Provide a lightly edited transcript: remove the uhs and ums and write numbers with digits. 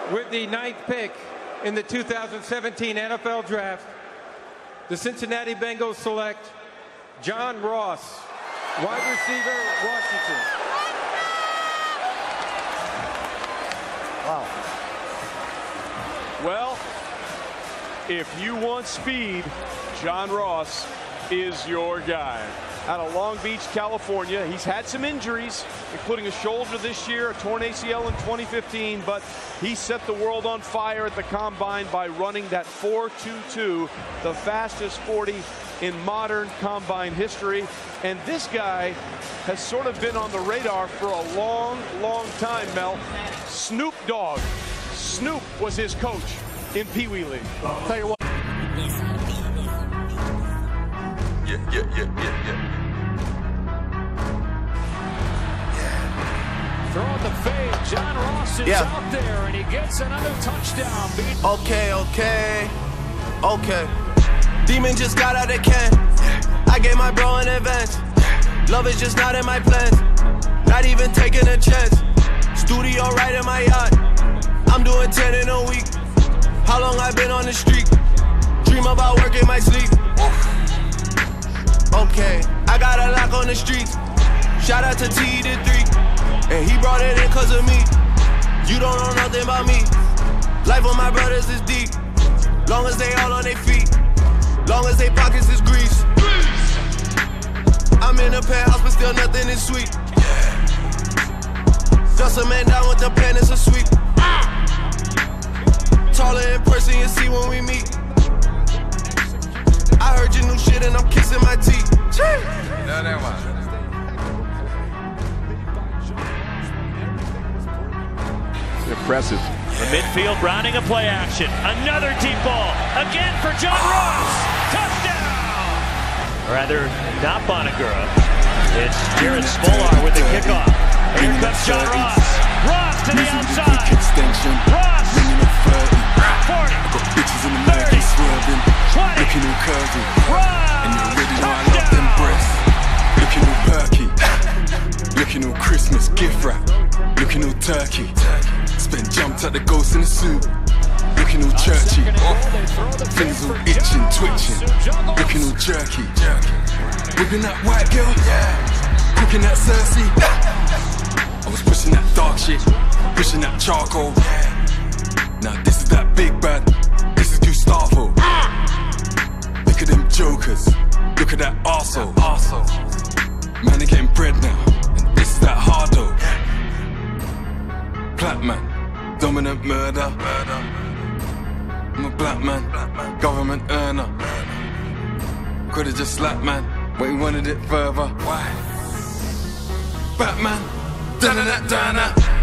With the 9th pick in the 2017 NFL Draft, the Cincinnati Bengals select John Ross, wide receiver, Washington. Wow. Well, if you want speed, John Ross is your guy. Out of Long Beach, California. He's had some injuries, including a shoulder this year, a torn ACL in 2015, but he set the world on fire at the Combine by running that 4.22, the fastest 40 in modern Combine history. And this guy has sort of been on the radar for a long, long time, Mel. Snoop Dogg. Snoop was his coach in Pee Wee League. I'll tell you what. Throwing the fade, John Ross is out there, and he gets another touchdown. Okay. Demon just got out of can. I gave my bro an advance. Love is just not in my plans. Not even taking a chance. Studio right in my yacht. I'm doing 10 in a week. How long I been on the street? Dream about work in my sleep. Okay, I got a lock on the streets. Shout out to T the 3. And he brought it in cause of me. You don't know nothing about me. Life of my brothers is deep. Long as they all on their feet. Long as they pockets is grease. I'm in a penthouse but still nothing is sweet. Just a man down with the pen, it's a sweep. Taller in person, you see when we meet. I heard your new shit and I'm kissing my teeth. Impressive. The midfield rounding a play action. Another deep ball. Again for John Ross. Touchdown! Rather, not Bonagura. It's Jared Smolar with the kickoff. Here comes John Ross. Ross to the outside. Ross. 40. 30. 20. Looking all curvy. Ross. And you already know I love them breasts. Looking all perky. Looking all Christmas gift wrap. Looking all turkey. Spent jumped at the ghost in the suit. Looking all churchy. Things all itching, twitching. Looking all jerky. Whipping that white girl. Cooking that Cersei. I was pushing that dark shit. Pushing that charcoal. Now this is that big bad. This is Gustavo. Look at them jokers. Look at that arsehole. Man, they're getting bread now. And this is that hardo. Black man, dominant murder. I'm a black man, government earner. Could've just slapped man, but he wanted it further. Why? Batman, da-da-da-da-da.